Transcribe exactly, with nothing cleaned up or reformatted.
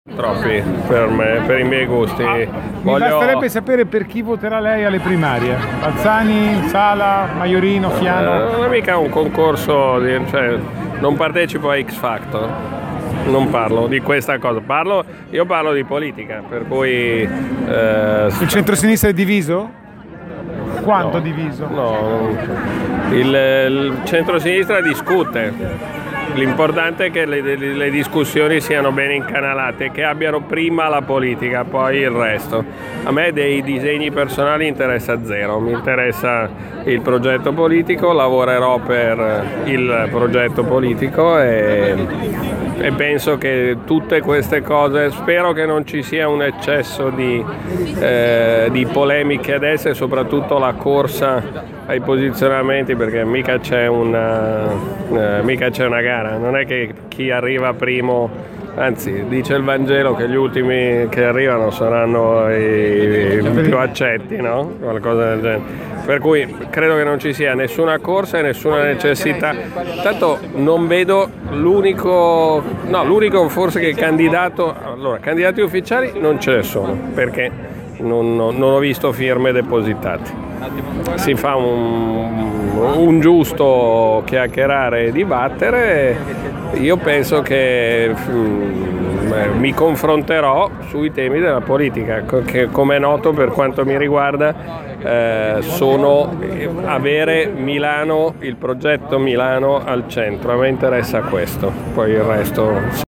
Troppi per me, per i miei gusti. Ah, Voglio... Mi basterebbe sapere per chi voterà lei alle primarie. Balzani, Sala, Maiorino, Fiano? Eh, non è mica un concorso, di, cioè, non partecipo a X Factor, non parlo di questa cosa, parlo, io parlo di politica, per cui... Eh, Il centro-sinistra è diviso? Quanto no, diviso? No, il, il centro-sinistra discute. L'importante è che le, le, le discussioni siano ben incanalate, che abbiano prima la politica, poi il resto. A me dei disegni personali interessa zero, mi interessa il progetto politico, lavorerò per il progetto politico e, e penso che tutte queste cose, spero che non ci sia un eccesso di, eh, di polemiche adesso e soprattutto la corsa ai posizionamenti, perché mica c'è una, eh, mica c'è una gara, non è che chi arriva primo, anzi dice il Vangelo che gli ultimi che arrivano saranno i, i più accetti, no? Qualcosa del genere. Per cui credo che non ci sia nessuna corsa e nessuna necessità. Tanto non vedo l'unico, no, l'unico forse che candidato, allora candidati ufficiali non ce ne sono, perché non, non, non ho visto firme depositate. Si fa un, un giusto chiacchierare e dibattere. Io penso che mh, mi confronterò sui temi della politica, che come è noto per quanto mi riguarda eh, sono avere Milano, il progetto Milano al centro. A me interessa questo, poi il resto